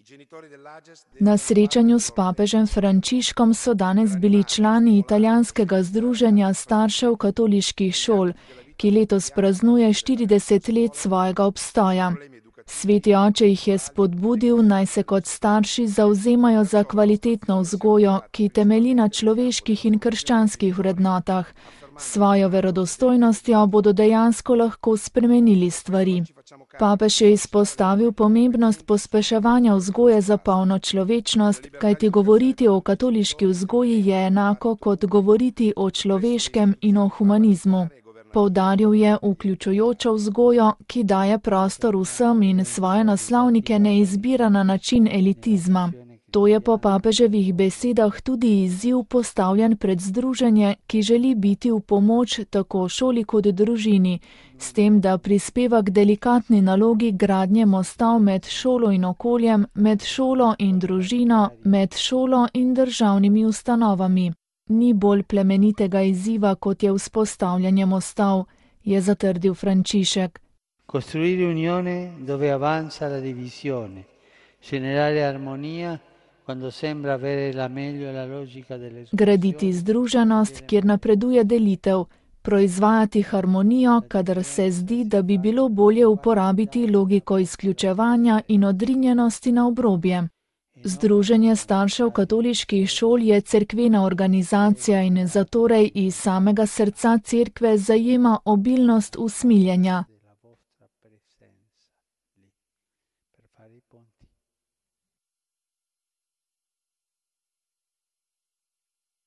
Na srečanju s papežem Frančiškom so danes bili člani italijanskega združenja staršev katoliških šol, ki letos praznuje 40 let svojega obstoja. Sveti oče jih je spodbudil, naj se kot starši zavzemajo za kvalitetno vzgojo, ki temelji na človeških in krščanskih vrednotah. S svojo verodostojnostjo bodo dejansko lahko spremenili stvari. Papež je izpostavil pomembnost pospeševanja vzgoje za polno človečnost, kajti govoriti o katoliški vzgoji je enako kot govoriti o človeškem in o humanizmu. Poudaril je vključujočo vzgojo, ki daje prostor vsem in svoje naslovnike ne izbira na način elitizma. To je po papeževih besedah tudi izziv postavljen pred združenje, ki želi biti v pomoč tako šoli kot družini, s tem, da prispeva k delikatni nalogi gradnje mostov med šolo in okoljem, med šolo in družino, med šolo in državnimi ustanovami. Ni bolj plemenitega izziva, kot je vzpostavljanje mostov, je zatrdil Frančišek. Costruire unione dove avanza la divisione, generare armonia quando sembra avere la meglio la logica delle soluzioni. Graditi združenost, kjer napreduje delitev, proizvajati harmonijo, kadar se zdi, da bi bilo bolje uporabiti logiko izključevanja in odrinjenosti na obrobje. Združenje staršev katoliških šol je cerkvena organizacija in zatorej iz samega srca cerkve zajema obilnost usmiljenja.